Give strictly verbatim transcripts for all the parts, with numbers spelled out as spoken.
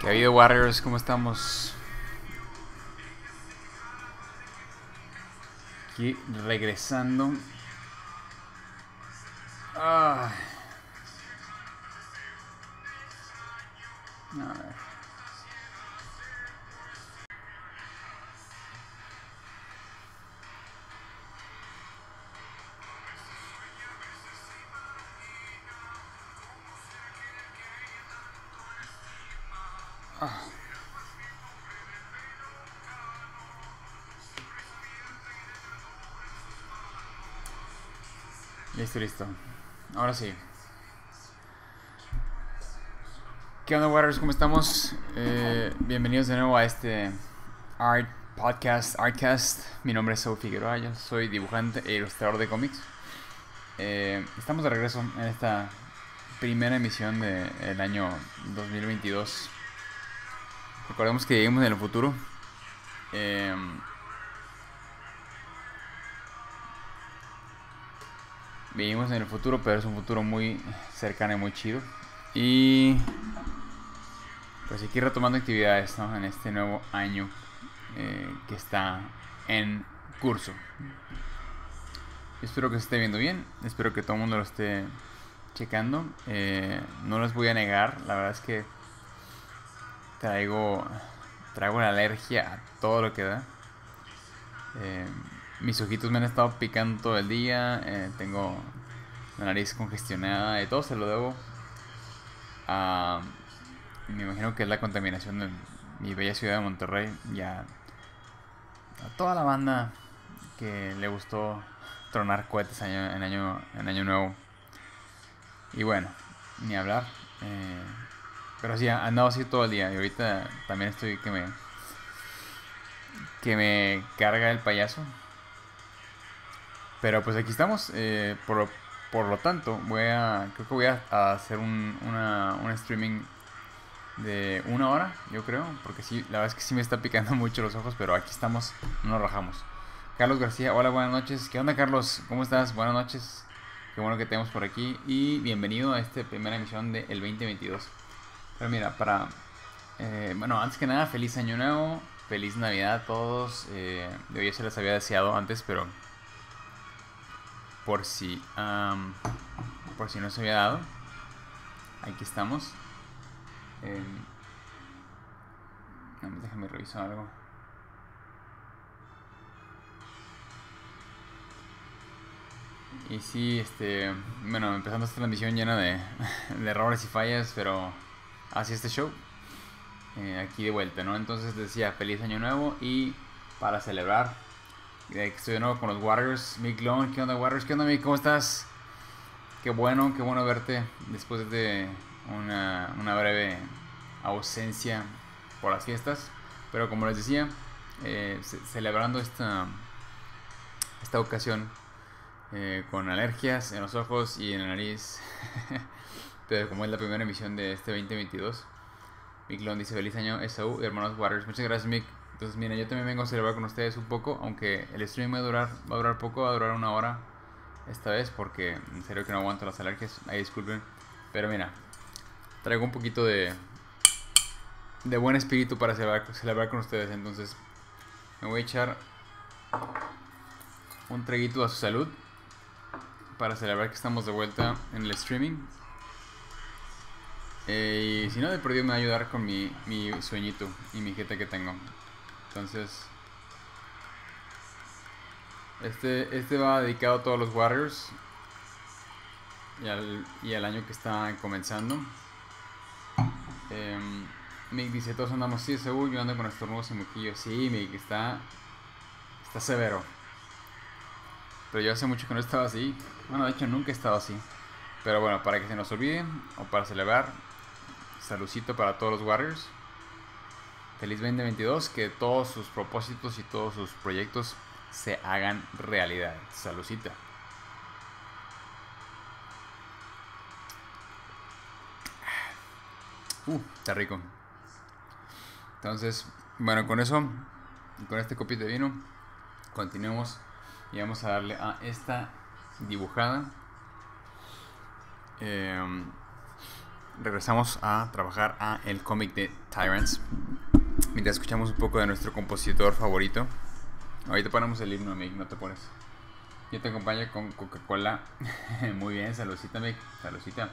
¿Qué ha habido, Warriors? ¿Cómo estamos? Aquí regresando. Ah. A ver. Ah. Listo, listo. Ahora sí. ¿Qué onda, Warriors? ¿Cómo estamos? Eh, bienvenidos de nuevo a este Art Podcast, Artcast. Mi nombre es Saúl Figueroa, yo soy dibujante e ilustrador de cómics. Eh, estamos de regreso en esta primera emisión del año dos mil veintidós. Recordemos que vivimos en el futuro. Eh, vivimos en el futuro, pero es un futuro muy cercano y muy chido. Y pues aquí retomando actividades, ¿no? En este nuevo año eh, que está en curso. Espero que se esté viendo bien, espero que todo el mundo lo esté checando. Eh, no les voy a negar, la verdad es que traigo, traigo la alergia a todo lo que da. Eh, mis ojitos me han estado picando todo el día, eh, tengo la nariz congestionada y todo se lo debo a... Me imagino que es la contaminación de mi bella ciudad de Monterrey. Ya a toda la banda que le gustó tronar cohetes año, en, año, en año nuevo. Y bueno, ni hablar. Eh, pero sí, andado así todo el día. Y ahorita también estoy que me que me carga el payaso. Pero pues aquí estamos. Eh, por, por lo tanto, voy a creo que voy a, a hacer un, una, un streaming de una hora, yo creo, porque sí, la verdad es que sí me está picando mucho los ojos, pero aquí estamos, no nos rajamos. Carlos García, hola, buenas noches. ¿Qué onda, Carlos? ¿Cómo estás? Buenas noches. Qué bueno que tenemos por aquí y bienvenido a esta primera emisión del veinte veintidós. Pero mira, para... Eh, bueno, antes que nada, feliz año nuevo, feliz Navidad a todos. Eh, yo ya se les había deseado antes, pero por si, um, por si no se había dado, aquí estamos. Eh, déjame revisar algo. Y sí, este, bueno, empezando esta transmisión llena de, de errores y fallas, pero así este show. Eh, aquí de vuelta, ¿no? Entonces decía feliz año nuevo y para celebrar, eh, estoy de nuevo con los Warriors. Mick Long, ¿qué onda, Warriors? ¿Qué onda, Mick? ¿Cómo estás? Qué bueno, qué bueno verte después de una, una breve ausencia por las fiestas. Pero como les decía, eh, ce celebrando esta, esta ocasión eh, con alergias en los ojos y en la nariz. Pero como es la primera emisión de este veinte veintidós, Mick Long dice feliz año Esaú y hermanos Warriors. Muchas gracias, Mick. Entonces miren, yo también vengo a celebrar con ustedes un poco, aunque el stream va a durar, va a durar poco, va a durar una hora esta vez porque en serio que no aguanto las alergias, ahí disculpen. Pero mira, traigo un poquito de de buen espíritu para celebrar, celebrar con ustedes. Entonces me voy a echar un traguito a su salud para celebrar que estamos de vuelta en el streaming. Eh, y si no, de perdido me va a ayudar con mi, mi sueñito y mi jeta que tengo. Entonces este, este va dedicado a todos los Warriors y al, y al año que está comenzando. eh, Mick dice, todos andamos así, seguro, yo ando con estornudos y moquillos. Sí, Mick, está está severo. Pero yo hace mucho que no estaba así. Bueno, de hecho nunca he estado así. Pero bueno, para que se nos olvide o para celebrar, saludcito para todos los Warriors. Feliz veinte veintidós, que todos sus propósitos y todos sus proyectos se hagan realidad. Saludcita. Uh, está rico. Entonces, bueno, con eso, con este copito de vino, continuemos y vamos a darle a esta dibujada. Eh, regresamos a trabajar a el cómic de Tyrants. Mientras escuchamos un poco de nuestro compositor favorito. Ahorita ponemos el himno, Mick, no te pones. Yo te acompaño con Coca-Cola. Muy bien, saludcita, Mick. Saludcita.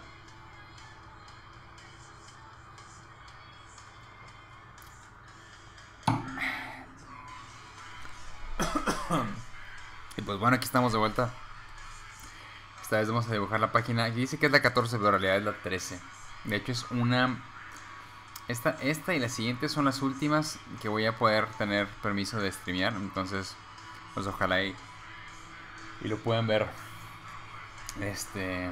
Y pues bueno, aquí estamos de vuelta. Esta vez vamos a dibujar la página. Aquí dice que es la catorce, pero en realidad es la trece. De hecho es una... Esta, esta y la siguiente son las últimas que voy a poder tener permiso de streamear. Entonces, pues ojalá y, y lo puedan ver. Este...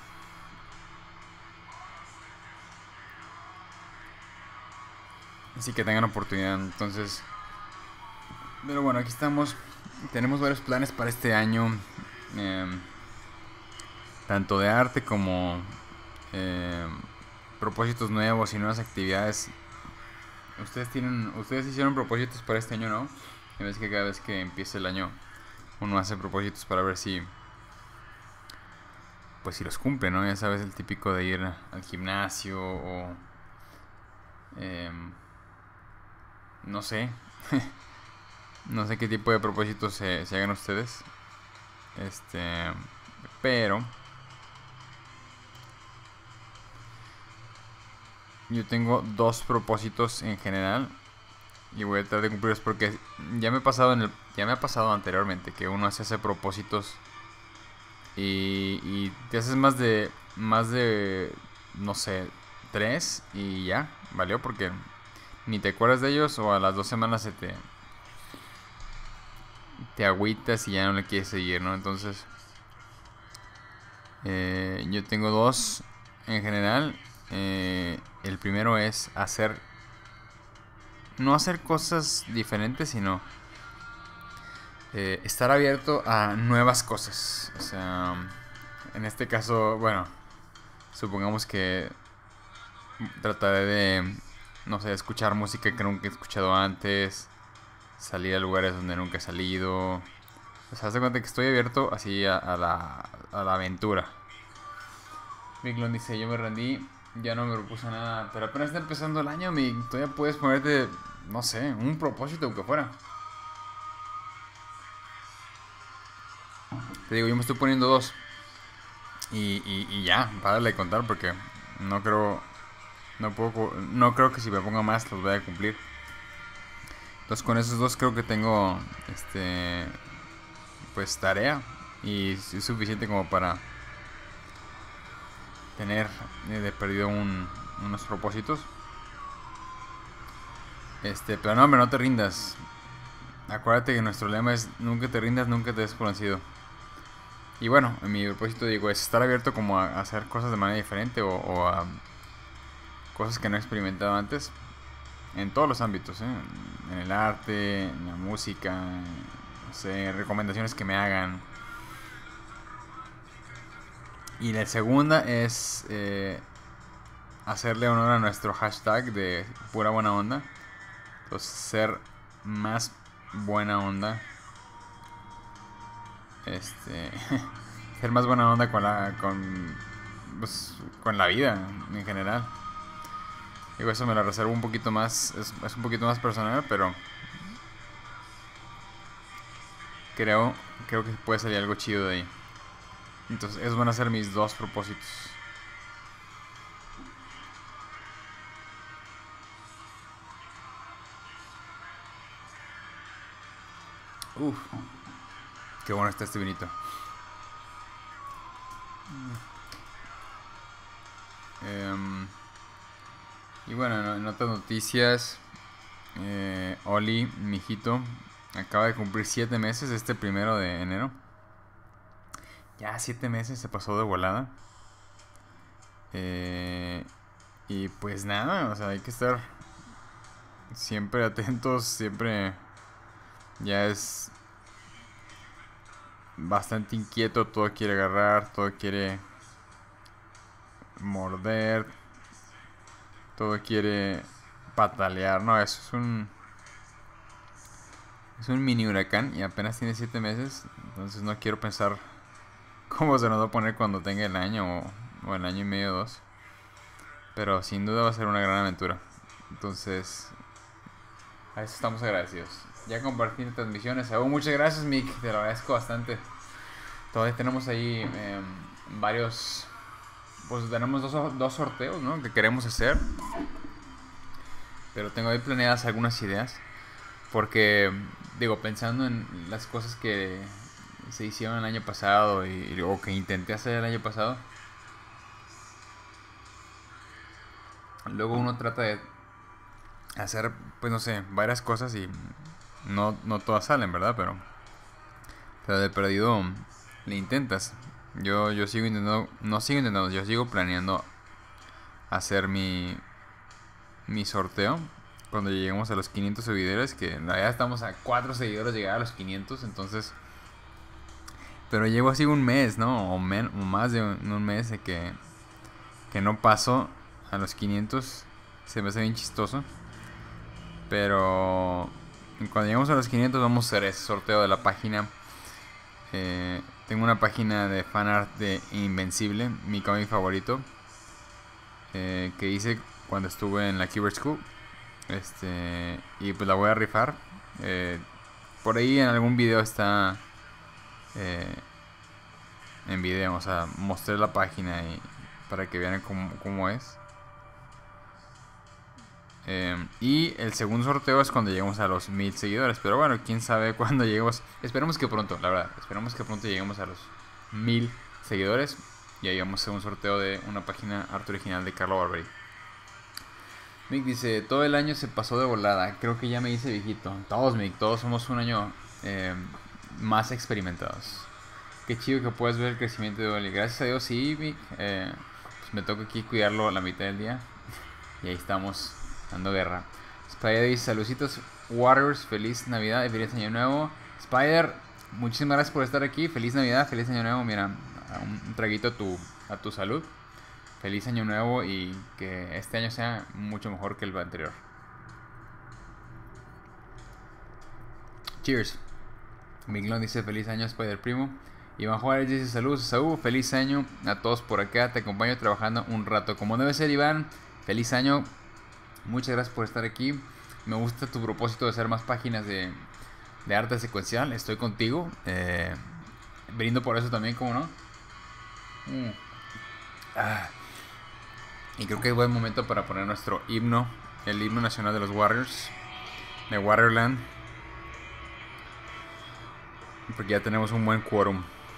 Así que tengan oportunidad. Entonces... Pero bueno, aquí estamos. Tenemos varios planes para este año. Eh, tanto de arte como... Eh, propósitos nuevos y nuevas actividades. Ustedes tienen, ustedes hicieron propósitos para este año, ¿no? Y ves que cada vez que empieza el año uno hace propósitos para ver si, pues si los cumple, ¿no? Ya sabes, el típico de ir al gimnasio o eh, no sé, no sé qué tipo de propósitos se, se hagan ustedes, este, pero yo tengo dos propósitos en general y voy a tratar de cumplirlos porque ya me ha pasado en el, ya me ha pasado anteriormente que uno hace hace propósitos y, y te haces más de más de no sé, tres y ya valió porque ni te acuerdas de ellos o a las dos semanas se te te agüitas y ya no le quieres seguir, ¿no? Entonces eh, yo tengo dos en general. Eh, el primero es hacer, no hacer cosas diferentes, sino eh, estar abierto a nuevas cosas. O sea, en este caso, bueno, supongamos que trataré de, no sé, escuchar música que nunca he escuchado antes, salir a lugares donde nunca he salido. O sea, haz de cuenta que estoy abierto así a, a, la, a la aventura. Miglon dice, yo me rendí. Ya no me propuse nada, pero apenas está empezando el año, mi, todavía puedes ponerte, no sé, un propósito que fuera. Te digo, yo me estoy poniendo dos. Y, y, y ya, párale de contar porque no creo, no puedo, no creo que si me ponga más los voy a cumplir. Entonces con esos dos creo que tengo, este, pues tarea y es suficiente como para tener eh, de perdido un, unos propósitos. Este, pero no, hombre, no te rindas. Acuérdate que nuestro lema es nunca te rindas, nunca te des por vencido. Y bueno, mi propósito, digo, es estar abierto como a, a hacer cosas de manera diferente o, o a cosas que no he experimentado antes. En todos los ámbitos, ¿eh? En el arte, en la música, no sé, recomendaciones que me hagan. Y la segunda es eh, hacerle honor a nuestro hashtag de pura buena onda. Entonces, ser más buena onda. Este. Ser más buena onda con la. Con. Pues, con la vida en general. Digo, eso me lo reservo un poquito más. Es, es un poquito más personal, pero. Creo. Creo que puede salir algo chido de ahí. Entonces, esos van a ser mis dos propósitos. Uf, qué bueno está este vinito. Um, y bueno, en otras noticias, eh, Oli, mi hijito, acaba de cumplir siete meses este primero de enero. Ya siete meses, se pasó de volada. Eh, y pues nada, o sea, hay que estar siempre atentos, siempre ya es bastante inquieto, todo quiere agarrar, todo quiere morder, todo quiere patalear, no, eso es un es un mini huracán y apenas tiene siete meses, entonces no quiero pensar cómo se nos va a poner cuando tenga el año o, o el año y medio o dos. pero sin duda va a ser una gran aventura. Entonces, a eso estamos agradecidos. Ya compartí transmisiones. Aún muchas gracias, Mick. Te lo agradezco bastante. Todavía tenemos ahí eh, varios... Pues tenemos dos, dos sorteos, ¿no? Que queremos hacer. Pero tengo ahí planeadas algunas ideas. Porque, digo, pensando en las cosas que se hicieron el año pasado y, o que intenté hacer el año pasado. Luego uno trata de hacer, pues no sé, varias cosas y no, no todas salen, ¿verdad? Pero, pero de perdido le intentas. Yo, yo sigo intentando, no sigo intentando, yo sigo planeando hacer mi, mi sorteo cuando lleguemos a los quinientos seguidores, que en realidad estamos a cuatro seguidores de llegar a los quinientos, entonces... Pero llevo así un mes, ¿no? O, men, o más de un, un mes de que, que no paso a los quinientos. Se me hace bien chistoso. Pero cuando lleguemos a los quinientos vamos a hacer ese sorteo de la página. Eh, tengo una página de fanart de Invencible, mi cómic favorito, eh, que hice cuando estuve en la Keyboard School. Este, y pues la voy a rifar. Eh, por ahí en algún video está eh, en video, o sea, mostré la página y para que vean cómo, cómo es. Eh, y el segundo sorteo es cuando lleguemos a los mil seguidores. Pero bueno, quién sabe cuándo lleguemos. Esperemos que pronto, la verdad. Esperemos que pronto lleguemos a los mil seguidores. Y ahí vamos a hacer un sorteo de una página arte original de Carlo Barberi. Mick dice, todo el año se pasó de volada. Creo que ya me hice viejito. Todos, Mick, todos somos un año eh, más experimentados. Qué chido que puedes ver el crecimiento de Oli. Gracias a Dios, sí, Mick. Eh, pues me toca aquí cuidarlo la mitad del día. Y ahí estamos dando guerra. Spider dice, saluditos Warriors, feliz Navidad y feliz Año Nuevo. Spider, muchísimas gracias por estar aquí. Feliz Navidad, feliz Año Nuevo. Mira, un traguito a tu, a tu salud. Feliz Año Nuevo y que este año sea mucho mejor que el anterior. Cheers. Miglón dice feliz año, Spider Primo. Iván Juárez dice saludos a Saúl, feliz año a todos por acá. Te acompaño trabajando un rato como debe ser, Iván. Feliz año. Muchas gracias por estar aquí. Me gusta tu propósito de hacer más páginas de, de arte secuencial. Estoy contigo. Eh, brindo por eso también, como no. Mm. Ah. Y creo que es buen momento para poner nuestro himno, el himno nacional de los Warriors, de Warriorland. Porque ya tenemos un buen quórum.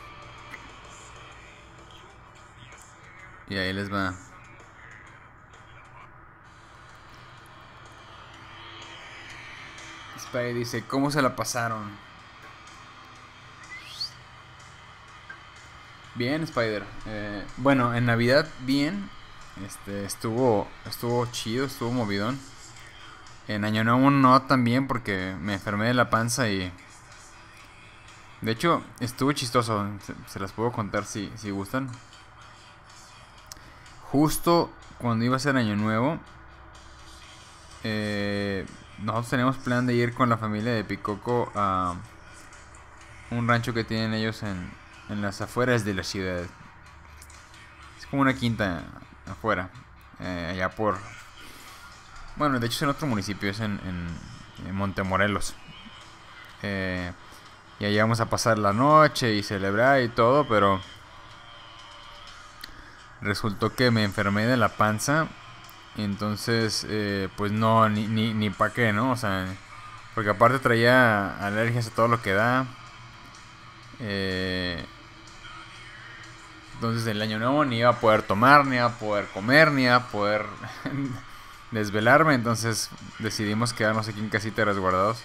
Y ahí les va. Spy dice, ¿cómo se la pasaron? Bien, Spider. Eh, bueno, en Navidad bien. Este, estuvo, estuvo chido, estuvo movidón. En Año Nuevo no tan bien porque me enfermé de la panza y... De hecho, estuvo chistoso. Se, se las puedo contar si, si gustan. Justo cuando iba a ser Año Nuevo, eh, nosotros teníamos plan de ir con la familia de Picoco a un rancho que tienen ellos en, en las afueras de la ciudad. Es como una quinta afuera, eh, allá por... Bueno, de hecho es en otro municipio, es en, en, en Montemorelos. Eh, y allá vamos a pasar la noche y celebrar y todo, pero resultó que me enfermé de la panza. Y entonces, eh, pues no, ni, ni, ni pa' qué, ¿no? O sea, porque aparte traía alergias a todo lo que da. Eh, entonces el año nuevo ni iba a poder tomar, ni iba a poder comer, ni iba a poder desvelarme. Entonces decidimos quedarnos aquí en casita resguardados.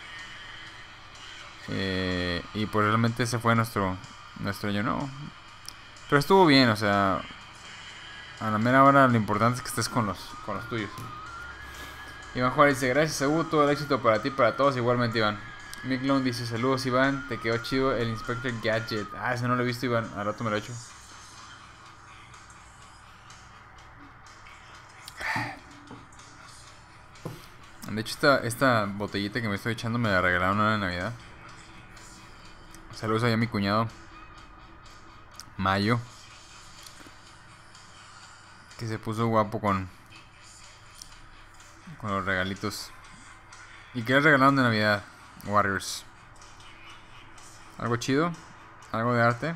Eh, y pues realmente ese fue nuestro, nuestro año nuevo. Pero estuvo bien, o sea, a la mera hora lo importante es que estés con los, con los tuyos. Iván Juárez dice, gracias Saúl, todo el éxito para ti y para todos. Igualmente, Iván. Mick Long dice, saludos Iván, te quedó chido el Inspector Gadget. Ah, ese no lo he visto, Iván, al rato me lo he hecho. De hecho, esta, esta botellita que me estoy echando me la regalaron ahora en Navidad. Saludos allá a mi cuñado Mayo. Que se puso guapo con, con los regalitos. ¿Y qué les regalaron de Navidad, Warriors? ¿Algo chido? ¿Algo de arte?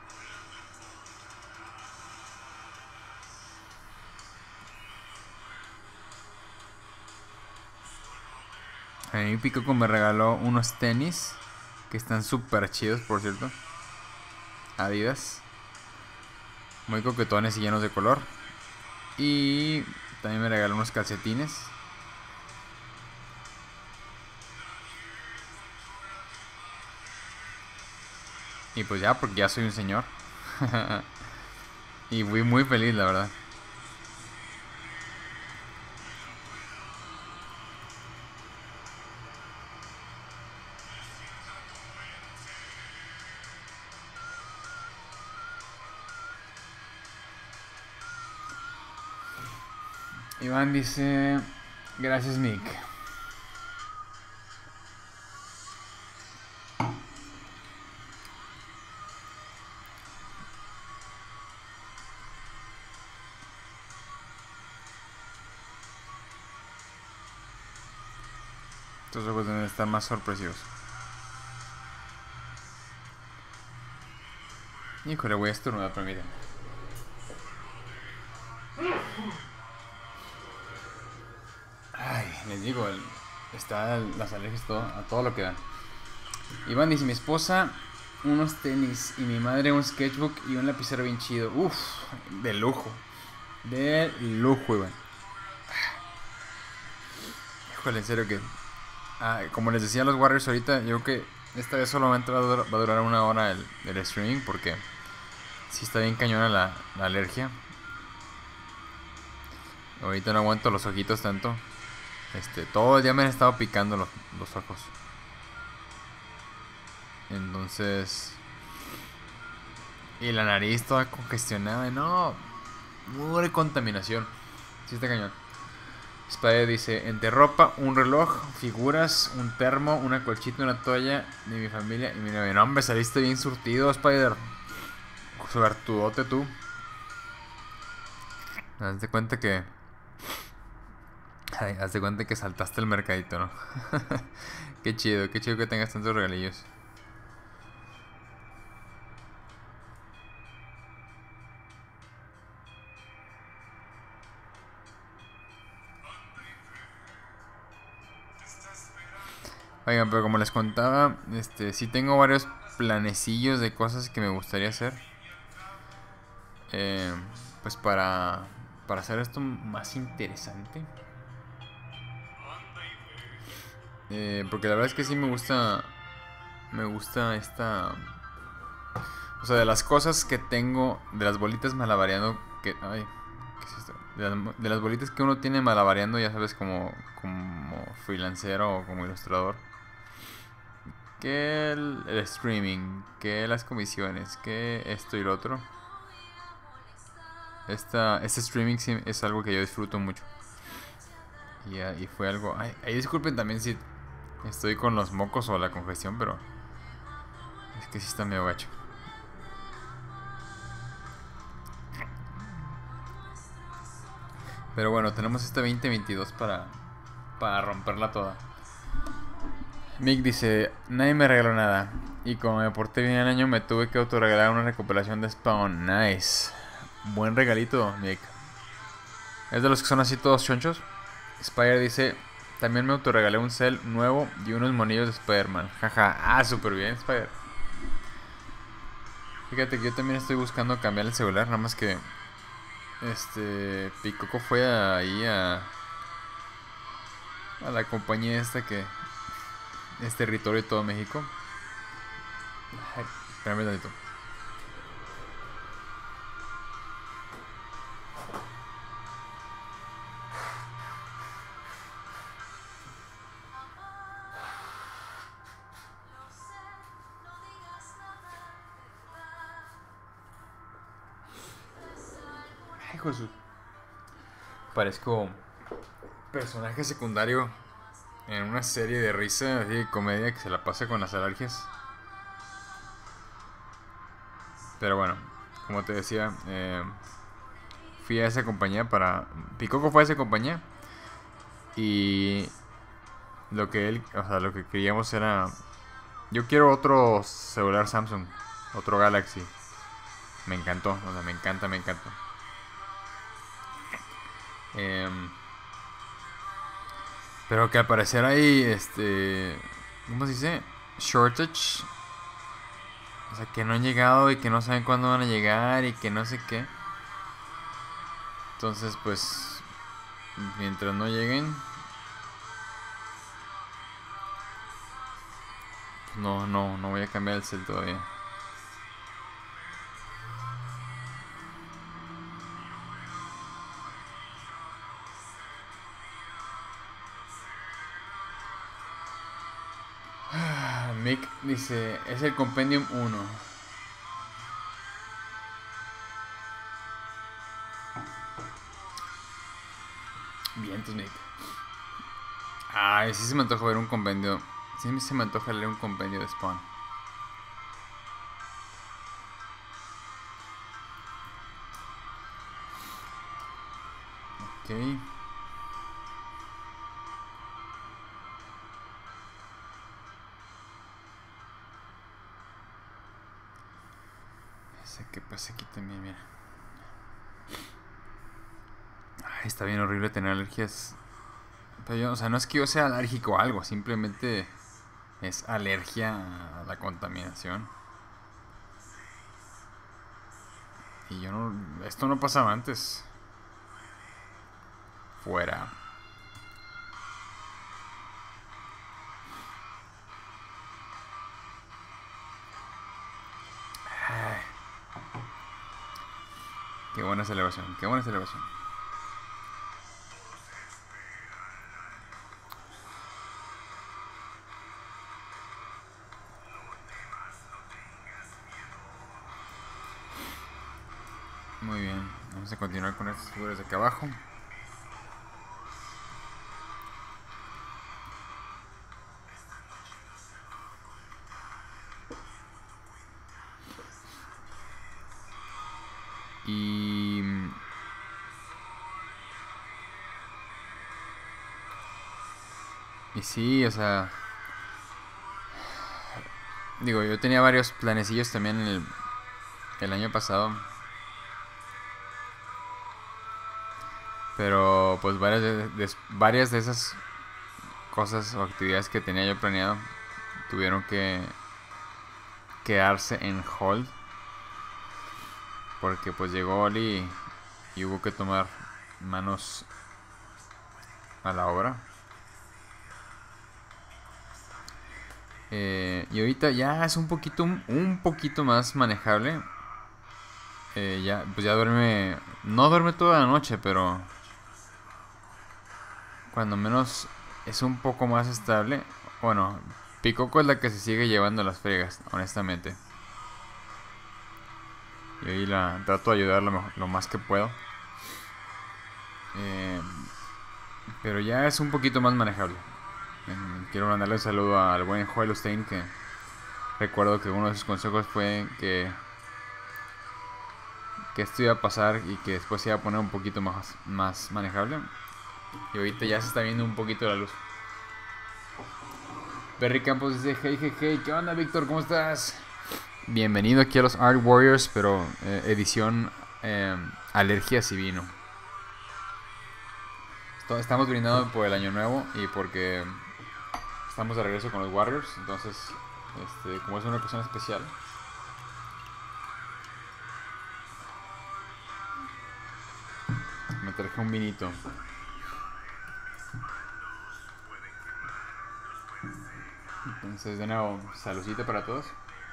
A mí Picoco me regaló unos tenis que están súper chidos, por cierto. Adidas. Muy coquetones y llenos de color. Y también me regaló unos calcetines. Y pues ya, porque ya soy un señor. Y fui muy feliz, la verdad. Iván dice, gracias Mick. Estos ojos deben estar más sorpresivos. Híjole, voy a estornudar, permítanme. Ay, les digo, el, está el, las alergias todo, a todo lo que dan. Iván dice, mi esposa unos tenis y mi madre un sketchbook y un lapicero bien chido. Uff, de lujo. De lujo, Iván. Híjole, en serio que... Ah, como les decía a los Warriors ahorita, yo creo que esta vez solamente va a durar, va a durar una hora el, el streaming porque sí está bien cañona la, la alergia. Ahorita no aguanto los ojitos tanto. Este, todo el día me han estado picando los, los ojos. Entonces... Y la nariz toda congestionada. No, mugre contaminación. Sí está cañón. Spider dice, entre ropa, un reloj, figuras, un termo, una colchita, una toalla de mi familia y mi novia. No, hombre, saliste bien surtido, Spider. Suertudote tú. Haz de cuenta que... Ay, haz de cuenta que saltaste el mercadito, ¿no? Qué chido, qué chido que tengas tantos regalillos. Oigan, pero como les contaba, este, sí tengo varios planecillos de cosas que me gustaría hacer. Eh, pues para, para hacer esto más interesante. Eh, porque la verdad es que sí me gusta, me gusta esta... O sea, de las cosas que tengo, de las bolitas malabareando, que... Ay, ¿qué es esto? De las, de las bolitas que uno tiene malabareando, ya sabes, como, como freelancero o como ilustrador. Que el, el streaming, que las comisiones, que esto y lo otro. Esta, este streaming sí es algo que yo disfruto mucho. Y, y fue algo... Ay, ay, disculpen también si estoy con los mocos o la congestión, pero... Es que sí está medio gacho. Pero bueno, tenemos este veinte veintidós para, para romperla toda. Mick dice, nadie me regaló nada. Y como me porté bien el año, me tuve que autorregalar una recuperación de Spawn. Nice. Buen regalito, Mick. Es de los que son así todos chonchos. Spire dice, también me autorregalé un cel nuevo y unos monillos de Spider-Man. Jaja, ah, súper bien, Spider. Fíjate que yo también estoy buscando cambiar el celular, nada más que... Este... Picoco fue ahí a... A la compañía esta que... Es territorio de todo México. Ay, espérame un tantito. Ay, Jesús. Parezco personaje secundario en una serie de risa, así de comedia que se la pasa con las alergias. Pero bueno, como te decía, eh, fui a esa compañía para... Picoco fue a esa compañía. Y lo que él, o sea, lo que queríamos era... Yo quiero otro celular Samsung, otro Galaxy. Me encantó, o sea, me encanta, me encanta. Eh, pero que al parecer hay, este... ¿Cómo se dice? Shortage. O sea, que no han llegado y que no saben cuándo van a llegar y que no sé qué. Entonces, pues, mientras no lleguen, no, no, no voy a cambiar el cel todavía. Mick dice, es el Compendium uno. Bien, entonces Mick. Ay, sí se me antoja ver un compendio. Sí se me antoja leer un compendio de Spawn. Ok. Sé que pasa aquí también, mira. Ay, está bien horrible tener alergias. Pero yo, o sea, no es que yo sea alérgico a algo, simplemente es alergia a la contaminación. Y yo no... Esto no pasaba antes. Fuera. Ay. Qué buena celebración, qué buena celebración. Muy bien, vamos a continuar con estas figuras de acá abajo. Y... Y sí, o sea... Digo, yo tenía varios planecillos también el, el año pasado. Pero pues varias de, de, varias de esas cosas o actividades que tenía yo planeado tuvieron que quedarse en hold. Porque pues llegó Oli y, y hubo que tomar manos a la obra. Eh, y ahorita ya es un poquito un poquito más manejable. Eh, ya, pues ya duerme. No duerme toda la noche, pero cuando menos es un poco más estable. Bueno, Picoco es la que se sigue llevando las fregas, honestamente. Y ahí la trato de ayudar lo, lo más que puedo. Eh, pero ya es un poquito más manejable. Eh, quiero mandarle un saludo al buen Joel Stein, que recuerdo que uno de sus consejos fue que que esto iba a pasar y que después se iba a poner un poquito más, más manejable. Y ahorita ya se está viendo un poquito la luz. Berry Campos dice, hey, hey, hey, ¿qué onda, Víctor? ¿Cómo estás? Bienvenido aquí a los Art Warriors, pero eh, edición eh, alergias y vino. Estamos brindando por el año nuevo y porque estamos de regreso con los Warriors. Entonces, este, como es una ocasión especial, me traje un vinito. Entonces, de nuevo, saludcita para todos.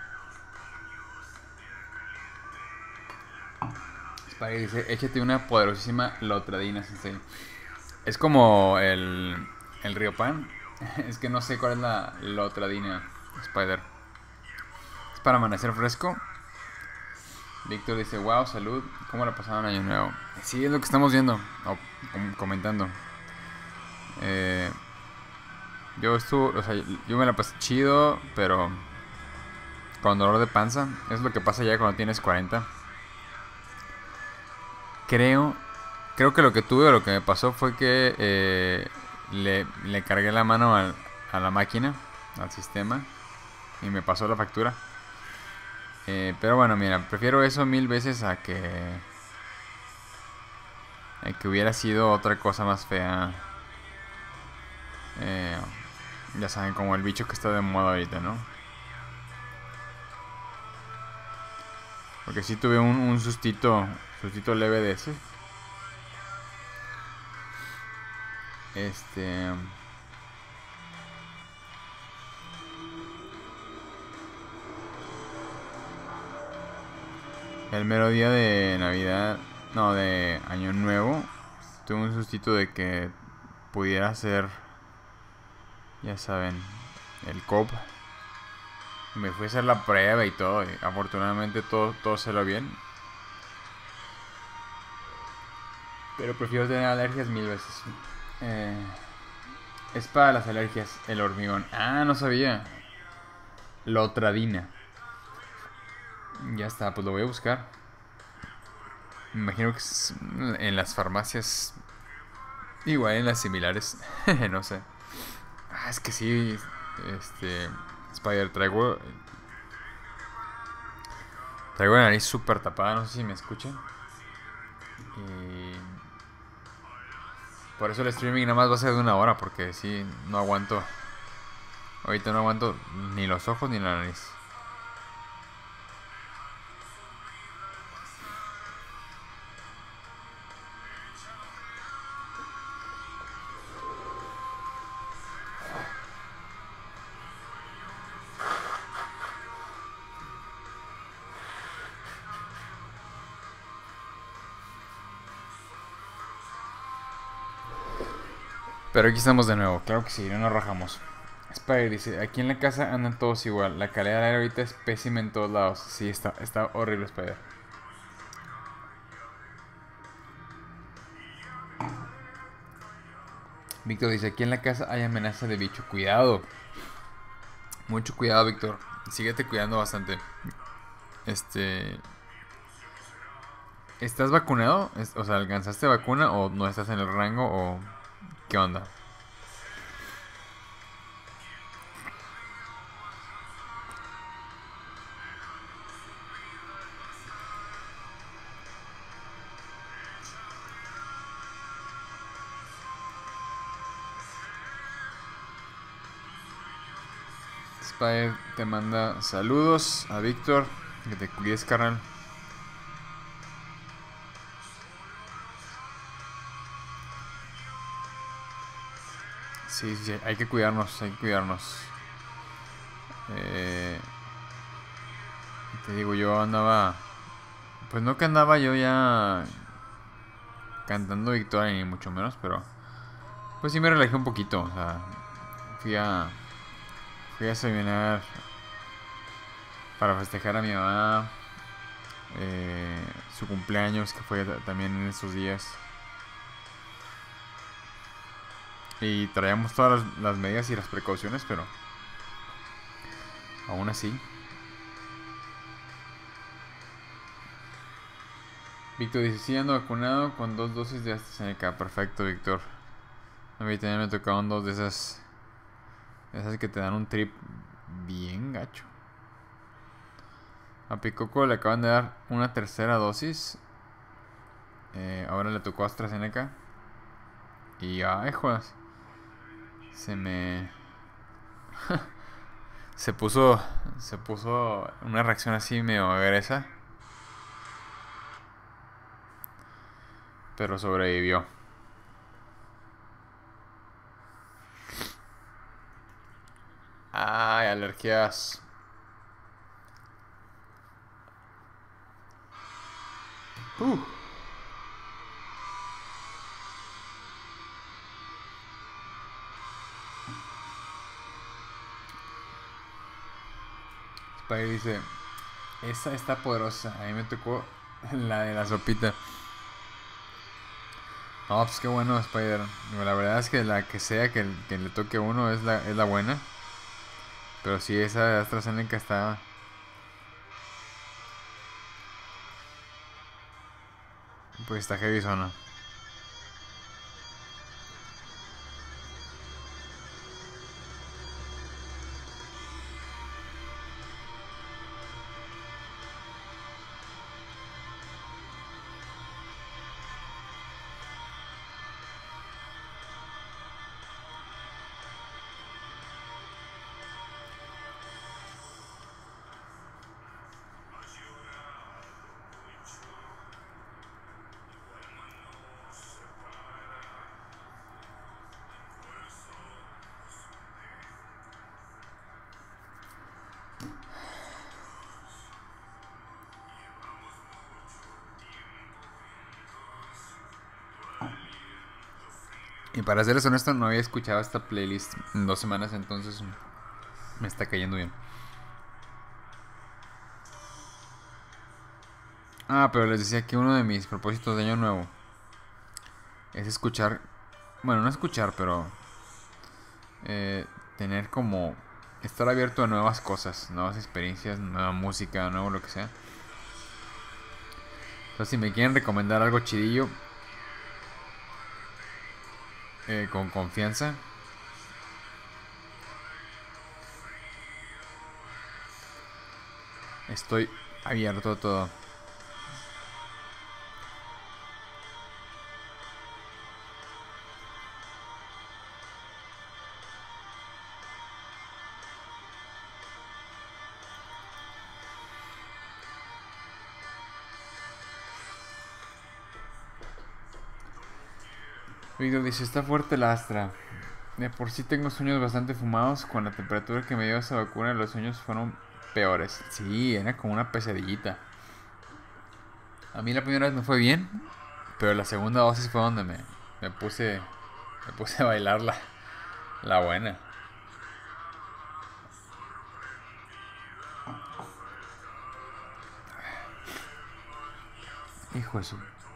Spy dice, échate una poderosísima Lotradina, sensei. Es como el, el Riopan. Es que no sé cuál es la Lotradina, Spider. Es para amanecer fresco. Víctor dice, wow, salud. ¿Cómo la pasaron año nuevo? Sí, es lo que estamos viendo, o com comentando. Eh... Yo estuve, o sea, yo me la pasé chido, pero con dolor de panza. Es lo que pasa ya cuando tienes cuarenta. creo, creo que lo que tuve o lo que me pasó fue que eh, le, le cargué la mano al, a la máquina, al sistema, y me pasó la factura. Eh, pero bueno, mira, prefiero eso mil veces a que, a que hubiera sido otra cosa más fea. Eh, ya saben, como el bicho que está de moda ahorita, ¿no? Porque sí tuve un, un sustito, sustito leve de ese. Este... El mero día de Navidad, no, de Año Nuevo, tuve un sustito de que pudiera ser, ya saben, el C O P. Me fui a hacer la prueba y todo, y afortunadamente todo, todo salió bien. Pero prefiero tener alergias mil veces. Eh, es para las alergias, el hormigón. Ah, no sabía. Lotradina. Ya está, pues lo voy a buscar. Me imagino que es en las farmacias. Igual en las similares. No sé. Ah, es que sí. Este. Spider, traigo. Traigo la nariz súper tapada. No sé si me escuchan. Y. Por eso el streaming nada más va a ser de una hora. Porque sí, no aguanto. Ahorita no aguanto ni los ojos ni la nariz. Pero aquí estamos de nuevo, claro que sí, no nos rajamos. Spider dice, aquí en la casa andan todos igual. La calidad del aire ahorita es pésima en todos lados. Sí, está, está horrible, Spider. Víctor dice, aquí en la casa hay amenaza de bicho. Cuidado. Mucho cuidado, Víctor. Síguete cuidando bastante. Este... ¿Estás vacunado? O sea, ¿alcanzaste vacuna o no estás en el rango o qué onda? Spider te manda saludos a Víctor. Que te cuides, carnal. Sí, sí, sí, hay que cuidarnos, hay que cuidarnos. Eh, te digo, yo andaba... Pues no que andaba yo ya cantando victoria ni mucho menos, pero... Pues sí me relajé un poquito, o sea... Fui a... Fui a desayunar para festejar a mi mamá. Eh, su cumpleaños, que fue también en esos días. Y traíamos todas las, las medidas y las precauciones, pero... Aún así... Víctor dice, sí ando vacunado con dos dosis de AstraZeneca. Perfecto, Víctor. A mí también me tocaron dos de esas... De esas que te dan un trip bien gacho. A Picoco le acaban de dar una tercera dosis. Eh, ahora le tocó AstraZeneca. Y ay, jodas. Se me... se puso... Se puso una reacción así medio agresiva. Pero sobrevivió. Ay, alergias. Uh. Spy dice, esa está poderosa. A mí me tocó la de la sopita. No, pues qué bueno, Spider. La verdad es que la que sea que, que le toque a uno es la, es la buena. Pero sí, esa de AstraZeneca está... Pues está heavy zona. Y para serles honesto, no había escuchado esta playlist en dos semanas, entonces me está cayendo bien. Ah, pero les decía que uno de mis propósitos de año nuevo es escuchar, bueno, no escuchar, pero eh, tener como, estar abierto a nuevas cosas, nuevas experiencias, nueva música, nuevo lo que sea. Entonces, si me quieren recomendar algo chidillo, eh, con confianza, estoy abierto a todo. Víctor dice, está fuerte la Astra. De por sí tengo sueños bastante fumados. Con la temperatura que me dio esa vacuna, los sueños fueron peores. Sí, era como una pesadillita. A mí la primera vez me fue bien, pero la segunda dosis fue donde me, me puse me puse a bailar la, la buena. Hijo de su...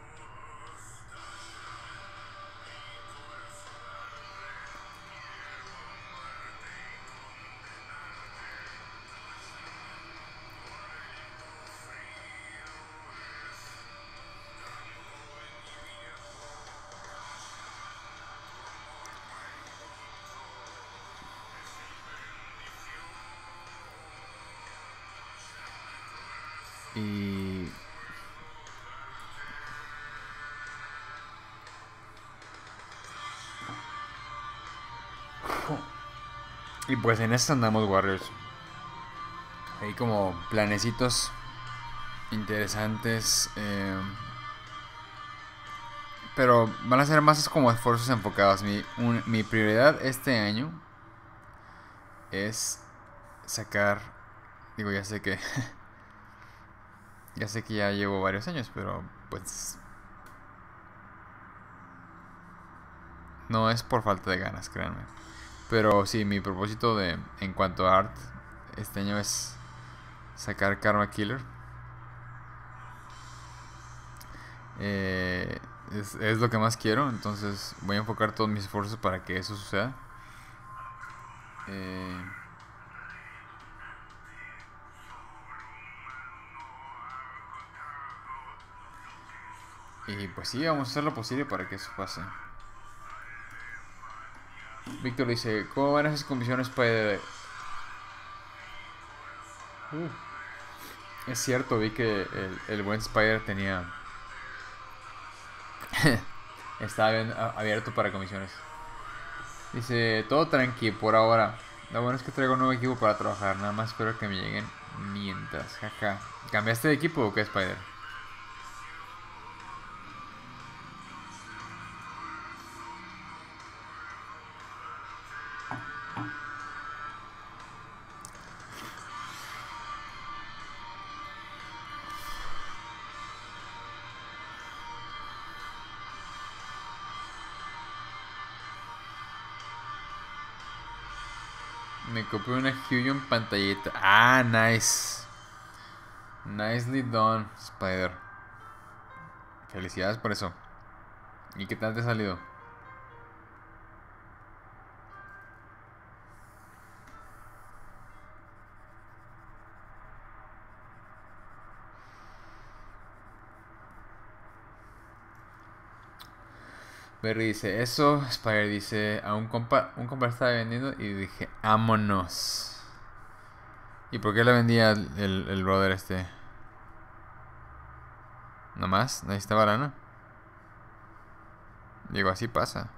Y... Y pues en eso andamos, Warriors. Hay como planecitos interesantes. Eh, pero van a ser más como esfuerzos enfocados. Mi, un, mi prioridad este año es sacar... Digo, ya sé que... ya sé que ya llevo varios años, pero pues... No es por falta de ganas, créanme. Pero sí, mi propósito de en cuanto a art este año es sacar Karma Killer. Eh, es, es lo que más quiero, entonces voy a enfocar todos mis esfuerzos para que eso suceda. Eh, y pues sí, vamos a hacer lo posible para que eso pase. Víctor dice, ¿cómo van esas comisiones para... Uh, es cierto, vi que el, el buen Spider tenía... estaba bien abierto para comisiones. Dice, todo tranqui por ahora. Lo bueno es que traigo un nuevo equipo para trabajar. Nada más espero que me lleguen mientras. Jaja. ¿Cambiaste de equipo o qué, Spider? Me copié una Hugo en pantallita. Ah, nice. Nicely done, Spider. Felicidades por eso. ¿Y qué tal te ha salido? Berry dice eso. Spire dice a un compa, un compa estaba vendiendo y dije, vámonos. ¿Y por qué le vendía el, el, el brother este? ¿Nomás? ¿Necesitaba lana? Digo, así pasa.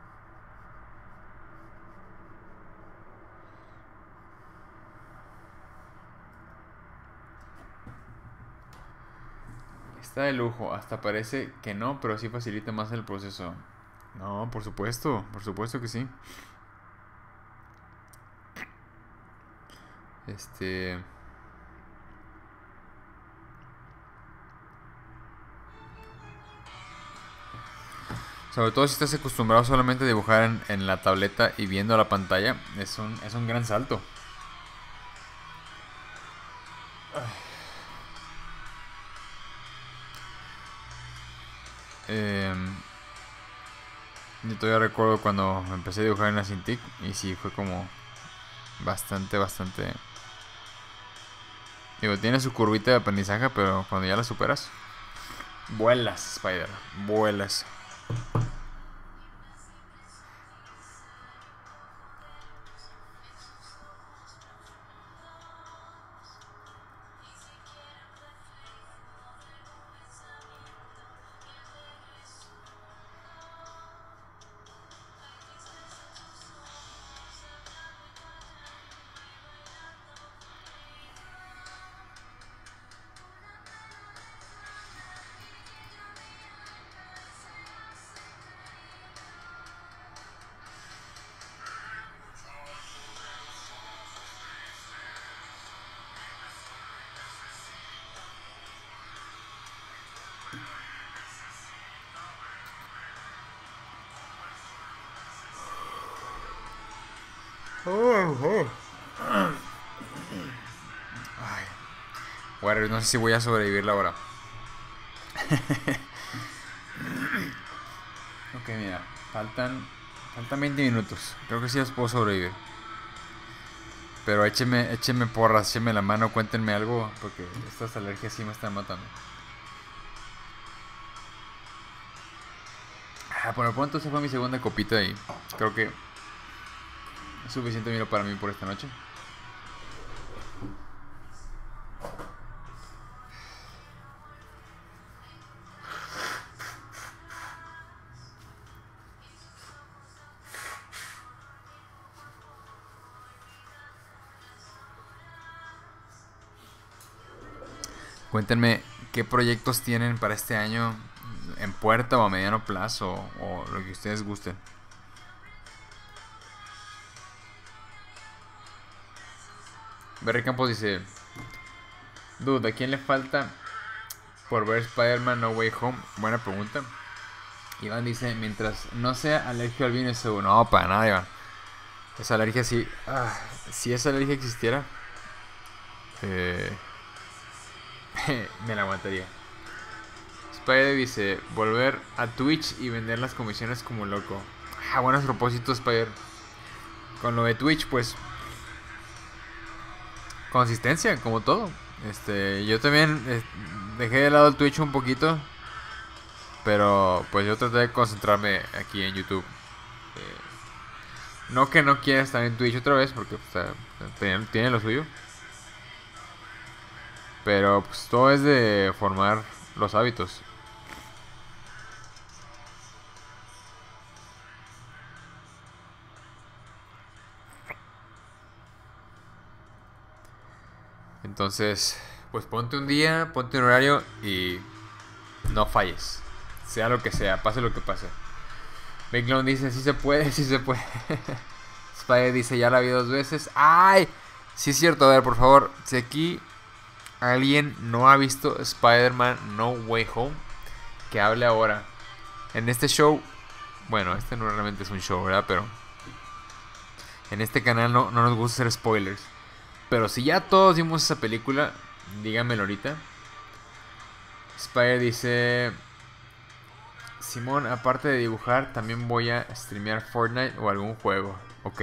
Está de lujo, hasta parece que no, pero sí facilita más el proceso. No, por supuesto, por supuesto que sí. Este... Sobre todo si estás acostumbrado solamente a dibujar en, en la tableta y viendo la pantalla, es un, es un gran salto. Eh, yo todavía recuerdo cuando empecé a dibujar en la Cintiq y sí fue como bastante, bastante... Digo, tiene su curvita de aprendizaje, pero cuando ya la superas, vuelas, Spider, vuelas. Ay. Bueno, no sé si voy a sobrevivir la hora. Ok, mira, faltan faltan veinte minutos. Creo que sí los puedo sobrevivir. Pero écheme, écheme porras, écheme la mano, cuéntenme algo, porque estas alergias sí me están matando. Ah, por el pronto esa fue mi segunda copita y creo que es suficiente vino para mí por esta noche. Cuéntenme qué proyectos tienen para este año en puerta o a mediano plazo o lo que ustedes gusten. Berry Campos dice: Dude, ¿a quién le falta por ver Spider-Man No Way Home? Buena pregunta. Iván dice: mientras no sea alergia al vino, eso no, para nada, Iván. Esa alergia sí. Ah, si esa alergia existiera, eh, me la aguantaría. Spider dice: volver a Twitch y vender las comisiones como loco. Ah, buenos propósitos, Spider. Con lo de Twitch, pues consistencia, como todo. Este, yo también eh, dejé de lado el Twitch un poquito, pero pues yo traté de concentrarme aquí en YouTube. Eh, no que no quiera estar en Twitch otra vez, porque pues, tiene, tiene lo suyo. Pero pues todo es de formar los hábitos. Entonces, pues ponte un día, ponte un horario y no falles. Sea lo que sea, pase lo que pase. Big Clown dice: sí se puede, sí se puede. Spider dice: ya la vi dos veces. ¡Ay! Sí es cierto, a ver, por favor, si aquí alguien no ha visto Spider-Man No Way Home, que hable ahora. En este show, bueno, este no realmente es un show, ¿verdad? Pero en este canal no, no nos gusta hacer spoilers. Pero si ya todos vimos esa película, díganmelo ahorita. Spider dice: Simón, aparte de dibujar, también voy a streamear Fortnite o algún juego. Ok.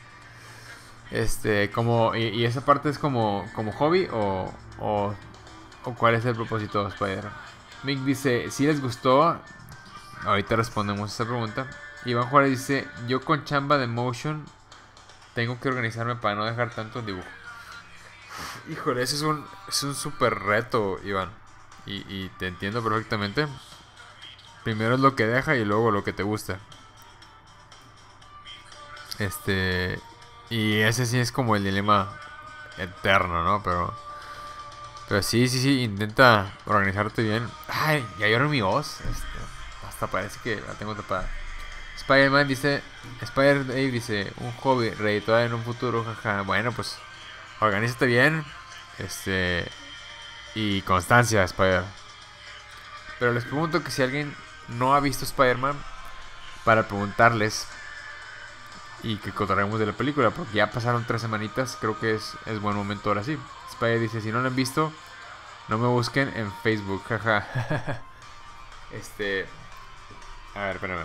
Este, como... ¿Y, y esa parte es como, como hobby o, o, o cuál es el propósito, Spider? Mick dice: si les gustó, ahorita respondemos esa pregunta. Iván Juárez dice, yo con chamba de motion tengo que organizarme para no dejar tanto el dibujo. Híjole, ese es un es un súper reto, Iván. Y, y te entiendo perfectamente. Primero es lo que deja y luego lo que te gusta. Este... Y ese sí es como el dilema eterno, ¿no? Pero... Pero sí, sí, sí, intenta organizarte bien. Ay, ya lloró mi voz. Este, hasta parece que la tengo tapada. Spider-Man dice... Spider-Dave dice... Un hobby, redituar en un futuro, jaja. Bueno, pues... Organízate bien. Este... Y constancia, Spider. Pero les pregunto que si alguien no ha visto Spider-Man, para preguntarles y que contaremos de la película, porque ya pasaron tres semanitas, creo que es, es buen momento ahora sí. Spider dice, si no lo han visto, no me busquen en Facebook, jaja. Este... A ver, espérame.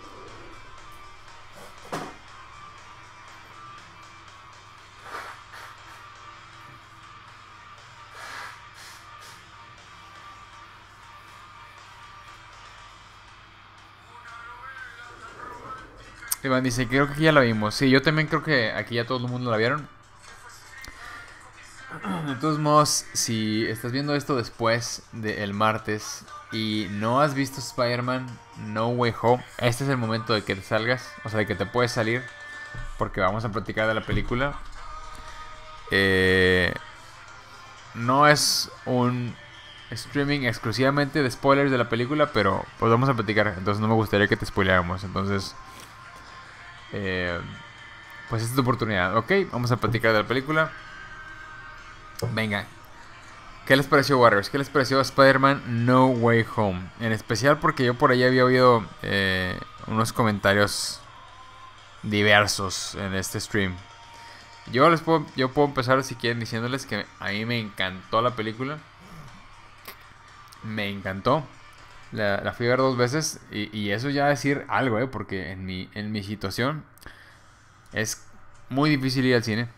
Iván dice, creo que aquí ya la vimos. Sí, yo también creo que aquí ya todo el mundo la vieron. De todos modos, si estás viendo esto después del martes y no has visto Spider-Man No Way Home, este es el momento de que te salgas, o sea, de que te puedes salir, porque vamos a platicar de la película. Eh, no es un streaming exclusivamente de spoilers de la película, pero pues vamos a platicar, entonces no me gustaría que te spoileáramos, entonces... Eh, pues esta es tu oportunidad, ok, vamos a platicar de la película. Venga, ¿qué les pareció, Warriors? ¿Qué les pareció Spider-Man No Way Home? En especial porque yo por ahí había oído eh, unos comentarios diversos en este stream. Yo les puedo, yo puedo empezar si quieren diciéndoles que a mí me encantó la película. Me encantó. La, la fui a ver dos veces y, y eso ya decir algo, ¿eh? Porque en mi, en mi situación es muy difícil ir al cine.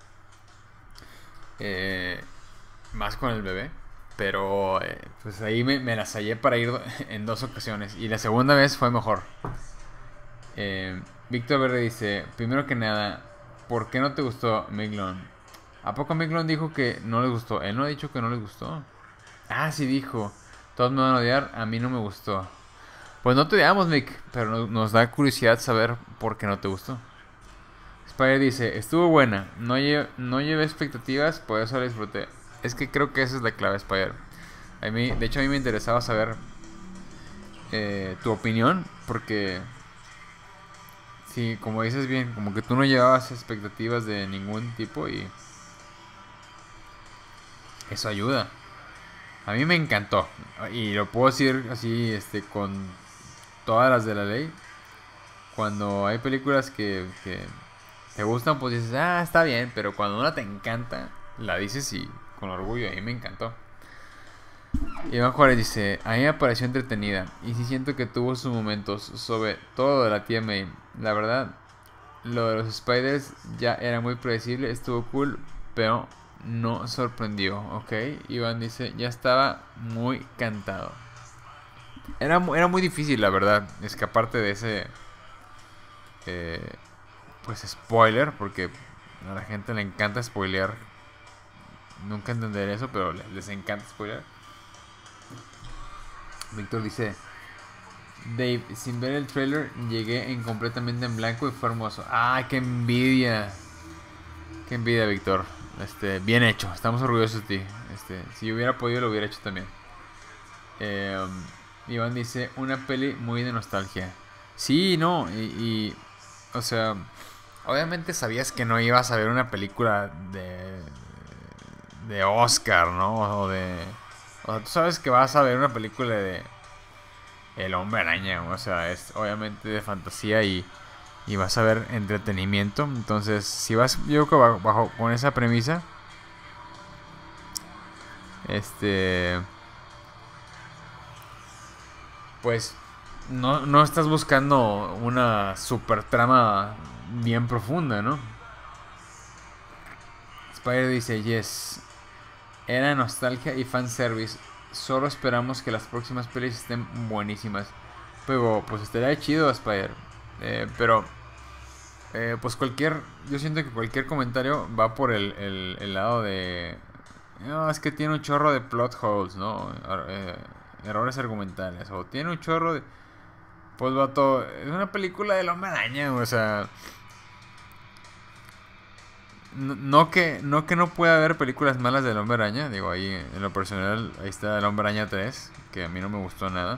Eh, más con el bebé. Pero eh, pues ahí me, me las hallé para ir en dos ocasiones. Y la segunda vez fue mejor. Eh, Víctor Verde dice, primero que nada, ¿por qué no te gustó Miglon? ¿A poco Miglon dijo que no les gustó? Él no ha dicho que no les gustó. Ah, sí dijo. Todos me van a odiar, a mí no me gustó. Pues no te odiamos, Mick, pero no, nos da curiosidad saber por qué no te gustó. Spider dice, estuvo buena, no, lle no llevé expectativas, por eso la disfruté. Es que creo que esa es la clave, Spider. A mí, de hecho, a mí me interesaba saber eh, tu opinión, porque... Sí, como dices bien, como que tú no llevabas expectativas de ningún tipo y... Eso ayuda. A mí me encantó. Y lo puedo decir así, este, con todas las de la ley. Cuando hay películas que, que te gustan, pues dices, ah, está bien. Pero cuando una te encanta, la dices y con orgullo. A mí me encantó. Iván Juárez dice, a mí me pareció entretenida. Y sí siento que tuvo sus momentos, sobre todo de la tía May. La verdad, lo de los Spiders ya era muy predecible. Estuvo cool, pero... no sorprendió, ok. Iván dice, ya estaba muy cantado. Era, era muy difícil, la verdad, escaparte de ese eh, pues spoiler, porque a la gente le encanta spoilear. Nunca entenderé eso, pero les encanta spoilear. Víctor dice, Dave, sin ver el trailer llegué en completamente en blanco y fue hermoso. ¡Ah, qué envidia! Qué envidia, Víctor. Este, bien hecho, estamos orgullosos de ti. Este, si yo hubiera podido lo hubiera hecho también. eh, Iván dice, una peli muy de nostalgia. Sí, no, y, y o sea, obviamente sabías que no ibas a ver una película de de Oscar, ¿no? O de, o sea, tú sabes que vas a ver una película de El Hombre Araña, o sea, es obviamente de fantasía y y vas a ver entretenimiento. Entonces, si vas, yo creo que bajo, bajo con esa premisa, este, pues no, no estás buscando una super trama bien profunda, ¿no? Spider dice, yes, era nostalgia y fanservice. Solo esperamos que las próximas pelis estén buenísimas. Pero pues estaría chido Spider. Eh, pero eh, pues cualquier, yo siento que cualquier comentario va por el, el, el lado de... No, es que tiene un chorro de plot holes, ¿no? Ar- eh, errores argumentales. O tiene un chorro de... Pues vato, es una película del Hombre Araña, o sea... No, no que, no que no pueda haber películas malas del Hombre Araña. Digo, ahí en lo personal, ahí está el Hombre Araña tres, que a mí no me gustó nada.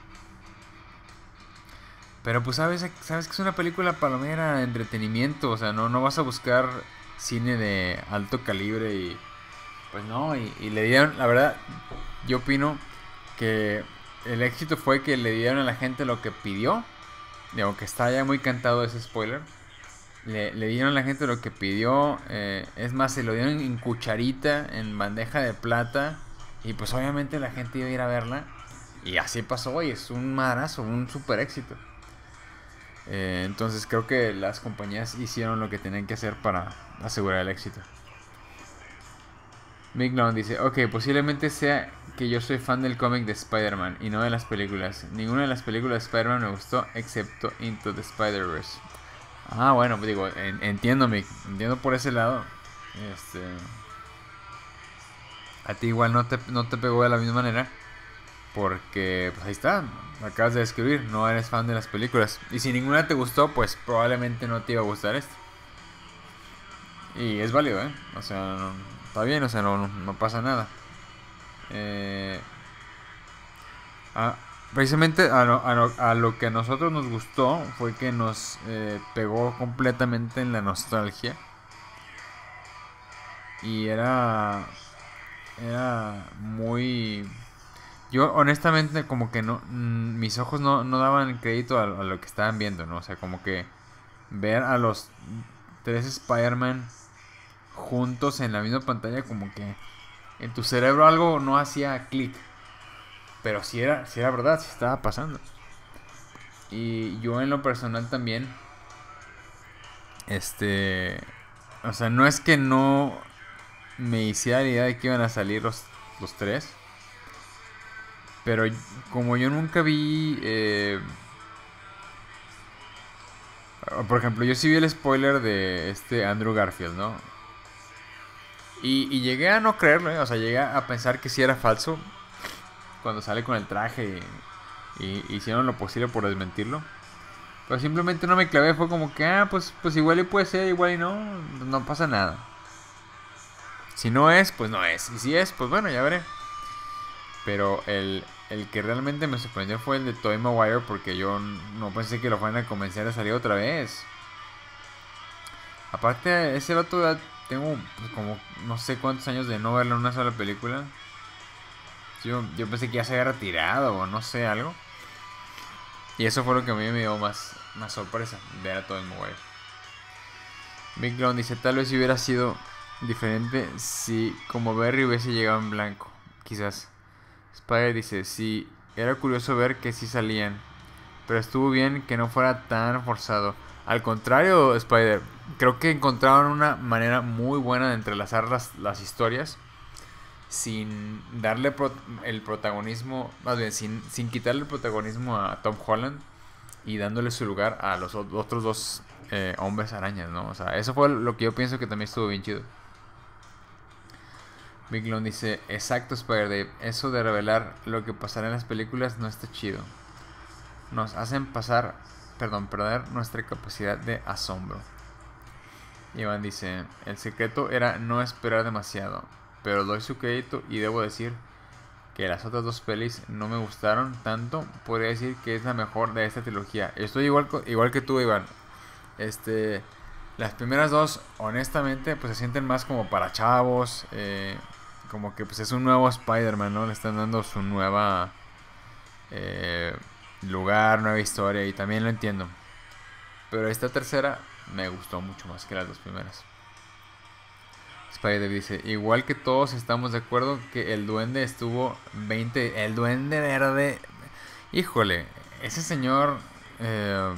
Pero pues sabes, sabes que es una película palomera de entretenimiento. O sea, no, no vas a buscar cine de alto calibre y... Pues no, y, y le dieron, la verdad, yo opino que el éxito fue que le dieron a la gente lo que pidió. Digo, que está ya muy cantado ese spoiler. Le, le dieron a la gente lo que pidió. Eh, es más, se lo dieron en cucharita, en bandeja de plata. Y pues obviamente la gente iba a ir a verla. Y así pasó y es un madrazo, un super éxito. Eh, entonces creo que las compañías hicieron lo que tenían que hacer para asegurar el éxito. Mick Long dice, ok, posiblemente sea que yo soy fan del cómic de Spider-Man y no de las películas. Ninguna de las películas de Spider-Man me gustó excepto Into the Spider-Verse. Ah, bueno, pues digo, en, entiendo, Mick, entiendo por ese lado. Este, a ti igual no te, no te pegó de la misma manera. Porque, pues ahí está, acabas de describir, no eres fan de las películas. Y si ninguna te gustó, pues probablemente no te iba a gustar esto. Y es válido, ¿eh? O sea, no, está bien, o sea, no, no, no pasa nada. Eh, ah, precisamente a lo, a, lo, a lo que a nosotros nos gustó fue que nos eh, pegó completamente en la nostalgia. Y era... Era muy... Yo honestamente como que no... mm, mis ojos no, no daban crédito a, a lo que estaban viendo, ¿no? O sea, como que ver a los tres Spider-Man juntos en la misma pantalla, como que en tu cerebro algo no hacía clic. Pero si era, si era verdad, si estaba pasando. Y yo en lo personal también, este... O sea, no es que no me hiciera la idea de que iban a salir los, los tres. Pero como yo nunca vi... Eh, por ejemplo, yo sí vi el spoiler de este Andrew Garfield, ¿no? Y, y llegué a no creerlo, ¿eh? O sea, llegué a pensar que sí era falso cuando sale con el traje y, y hicieron lo posible por desmentirlo. Pero simplemente no me clavé, fue como que, ah, pues, pues igual y puede ser, igual y no, no pasa nada. Si no es, pues no es. Y si es, pues bueno, ya veré. Pero el, el que realmente me sorprendió fue el de Tobey Maguire, porque yo no pensé que lo fueran a convencer a salir otra vez. Aparte, ese vato ya tengo pues, como no sé cuántos años de no verlo en una sola película. Yo, yo pensé que ya se había retirado o no sé, algo. Y eso fue lo que a mí me dio más, más sorpresa, ver a Tobey Maguire. Big Ground dice, tal vez si hubiera sido diferente si como Barry hubiese llegado en blanco. Quizás. Spider dice, sí, era curioso ver que sí salían, pero estuvo bien que no fuera tan forzado. Al contrario, Spider, creo que encontraron una manera muy buena de entrelazar las, las historias sin darle pro el protagonismo, más bien, sin, sin quitarle el protagonismo a Tom Holland y dándole su lugar a los otros dos eh, hombres arañas, ¿no? O sea, eso fue lo que yo pienso que también estuvo bien chido. Big Long dice, exacto Spider-Dave, eso de revelar lo que pasará en las películas no está chido. Nos hacen pasar, perdón, perder nuestra capacidad de asombro. Iván dice, el secreto era no esperar demasiado, pero doy su crédito y debo decir que las otras dos pelis no me gustaron tanto, podría decir que es la mejor de esta trilogía. Estoy igual, igual que tú, Iván. Este, las primeras dos, honestamente, pues se sienten más como para chavos, eh, como que pues es un nuevo Spider-Man, ¿no? Le están dando su nueva eh, lugar, nueva historia y también lo entiendo. Pero esta tercera me gustó mucho más que las dos primeras. Spider dice, igual que todos estamos de acuerdo que el duende estuvo veinte... El duende verde... Híjole, ese señor... Eh,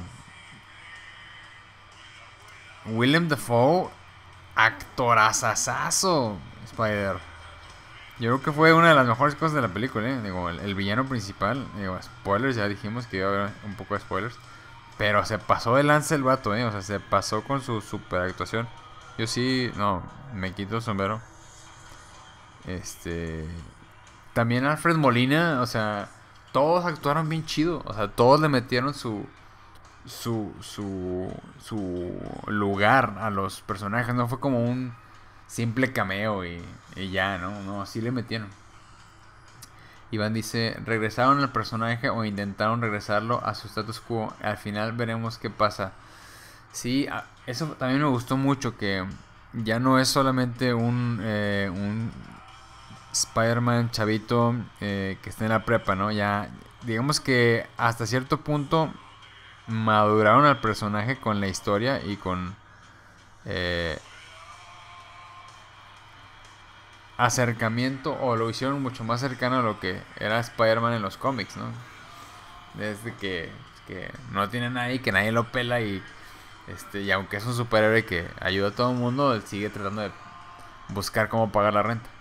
Willem Dafoe, actorazazazo, Spider. Yo creo que fue una de las mejores cosas de la película, ¿eh? Digo, el, el villano principal, digo, spoilers, ya dijimos que iba a haber un poco de spoilers. Pero se pasó de lanza el vato, ¿eh? O sea, se pasó con su super actuación. Yo sí, no, me quito el sombrero. Este... También Alfred Molina, o sea, todos actuaron bien chido. O sea, todos le metieron su... Su, su, su lugar a los personajes. No fue como un simple cameo y, y ya, ¿no? No, sí le metieron. Iván dice, regresaron al personaje o intentaron regresarlo a su status quo. Al final veremos qué pasa. Sí, eso también me gustó mucho, que ya no es solamente un, eh, un Spider-Man chavito eh, que está en la prepa, ¿no? Ya, digamos que hasta cierto punto maduraron al personaje con la historia y con eh, acercamiento, o lo hicieron mucho más cercano a lo que era Spider-Man en los cómics, ¿no? Desde que, que no tiene nadie, que nadie lo pela y este y aunque es un superhéroe que ayuda a todo el mundo, él sigue tratando de buscar cómo pagar la renta.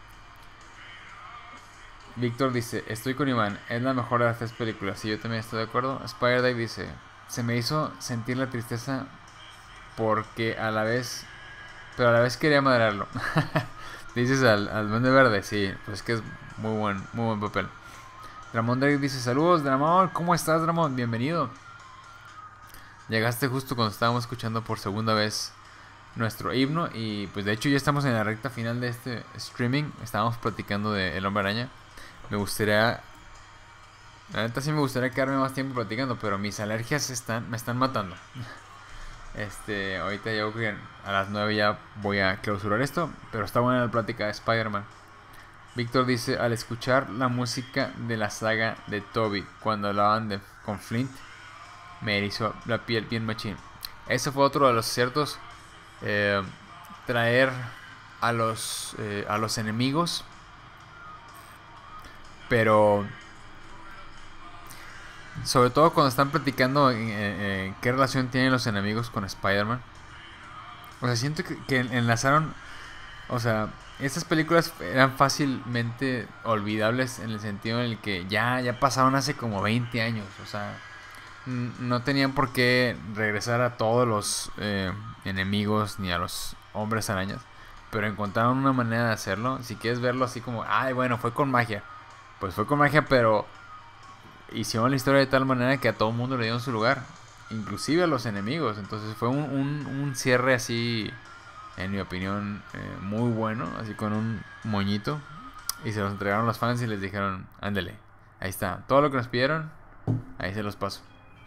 Víctor dice, estoy con Iván, es la mejor de las tres películas. Y yo también estoy de acuerdo. Spider-Dave dice, se me hizo sentir la tristeza porque a la vez, pero a la vez quería maderarlo. Dices al, al Duende Verde, sí, pues que es muy buen, muy buen papel. Dramón Drake dice, saludos Dramón, ¿cómo estás Dramón? Bienvenido. Llegaste justo cuando estábamos escuchando por segunda vez nuestro himno. Y pues de hecho ya estamos en la recta final de este streaming. Estábamos platicando de El Hombre Araña. Me gustaría... La neta sí me gustaría quedarme más tiempo platicando, pero mis alergias están, me están matando. Este, ahorita yo creo que a las nueve ya voy a clausurar esto, pero está buena la plática de Spider-Man. Víctor dice, al escuchar la música de la saga de Toby cuando hablaban de, con Flint, me erizó la piel bien machín. Ese fue otro de los ciertos. Eh, traer a los, eh, a los enemigos, pero... Sobre todo cuando están platicando eh, eh, qué relación tienen los enemigos con Spider-Man. O sea, siento que, que enlazaron... O sea, estas películas eran fácilmente olvidables en el sentido en el que ya, ya pasaron hace como veinte años. O sea, no tenían por qué regresar a todos los eh, enemigos ni a los hombres arañas. Pero encontraron una manera de hacerlo. Si quieres verlo así como, ay, bueno, fue con magia. Pues fue con magia, pero... hicieron la historia de tal manera que a todo el mundo le dieron su lugar, inclusive a los enemigos. Entonces fue un, un, un cierre así, en mi opinión, eh, muy bueno, así con un moñito. Y se los entregaron los fans y les dijeron, ándele, ahí está, todo lo que nos pidieron, ahí se los paso.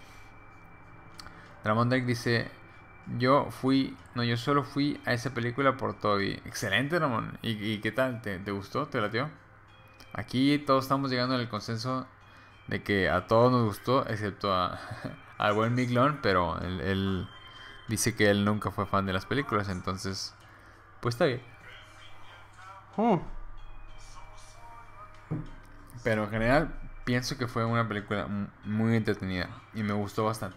Ramón Drake dice, yo fui, no, yo solo fui a esa película por Toby. Excelente, Ramón. ¿Y, y qué tal? ¿Te, te gustó? ¿Te latió? Aquí todos estamos llegando al consenso de que a todos nos gustó, excepto a al buen Miglón, pero él, él dice que él nunca fue fan de las películas, entonces pues está bien. Uh. Pero en general pienso que fue una película muy entretenida y me gustó bastante.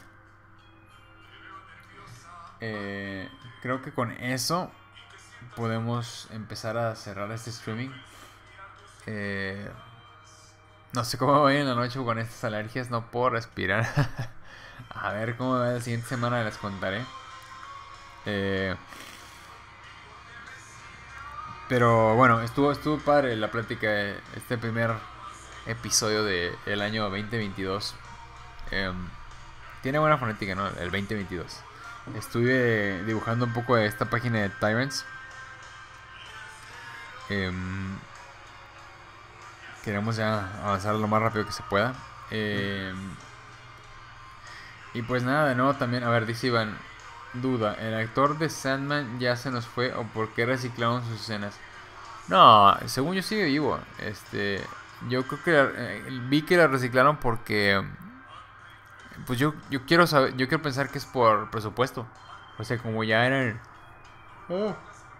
Eh, creo que con eso podemos empezar a cerrar este streaming. Eh, no sé cómo voy en la noche con estas alergias, no puedo respirar. A ver cómo va la siguiente semana, les contaré. Eh, pero bueno, estuvo, estuvo padre la plática de este primer episodio del año veinte veintidós. Eh, tiene buena fonética, ¿no? El veinte veintidós. Estuve dibujando un poco de esta página de Tyrants. Eh, queremos ya avanzar lo más rápido que se pueda. Eh, y pues nada, de nuevo también, a ver, dice Iván, duda, ¿el actor de Sandman ya se nos fue o por qué reciclaron sus escenas? No, según yo sigue vivo. Este, yo creo que la, eh, vi que la reciclaron porque pues yo, yo quiero saber, yo quiero pensar que es por presupuesto. O sea, como ya era el, oh,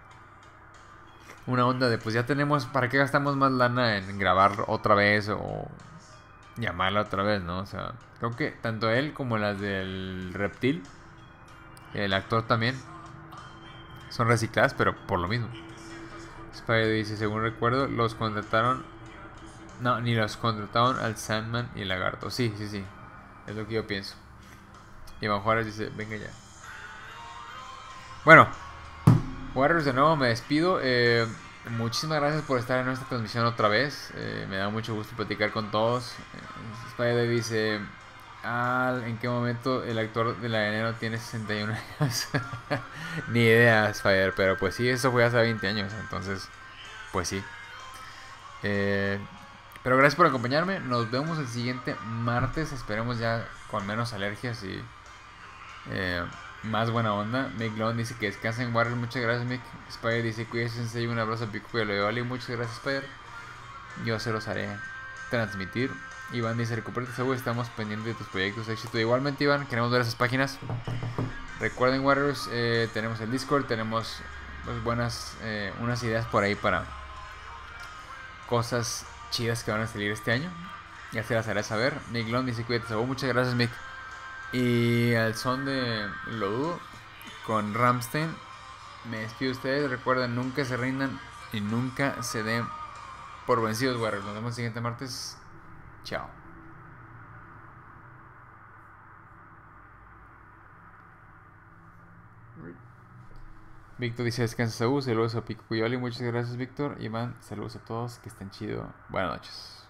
una onda de pues ya tenemos, ¿para qué gastamos más lana en grabar otra vez o llamarla otra vez, ¿no? O sea, creo que tanto él como las del Reptil, el actor también, son recicladas, pero por lo mismo. Spider dice, según recuerdo, los contrataron... No, ni los contrataron al Sandman y Lagarto. Sí, sí, sí. Es lo que yo pienso. Iván Juárez dice, venga ya. Bueno, Warriors, de nuevo me despido. Eh, muchísimas gracias por estar en nuestra transmisión otra vez. Eh, me da mucho gusto platicar con todos. Eh, Spider dice... Ah, ¿en qué momento el actor de la de enero tiene sesenta y uno años? Ni idea, Spider, pero pues sí, eso fue hace veinte años, entonces, pues sí. Eh, pero gracias por acompañarme. Nos vemos el siguiente martes. Esperemos ya con menos alergias y eh, más buena onda. Mick Long dice que descansen, Warriors. Muchas gracias, Mick. Spider dice, cuídense, Sensei. Un abrazo a Pico y a Leo. Muchas gracias, Spider. Yo se los haré transmitir. Iván dice, recupérate, seguro, estamos pendientes de tus proyectos de éxito. Igualmente, Iván, queremos ver esas páginas. Recuerden, Warriors, eh, tenemos el Discord, tenemos pues, buenas, eh, unas ideas por ahí para cosas chidas que van a salir este año. Ya se las haré saber. Mick Long dice, cuídate, seguro. Muchas gracias, Mick. Y al son de Lo Dudo, con Rammstein, me despido de ustedes. Recuerden, nunca se rindan y nunca se den por vencidos, Warriors. Nos vemos el siguiente martes. Chao. Víctor dice, descansa, saludos a Pico Cuyoli. Muchas gracias, Víctor. Iván, saludos a todos, que estén chido. Buenas noches.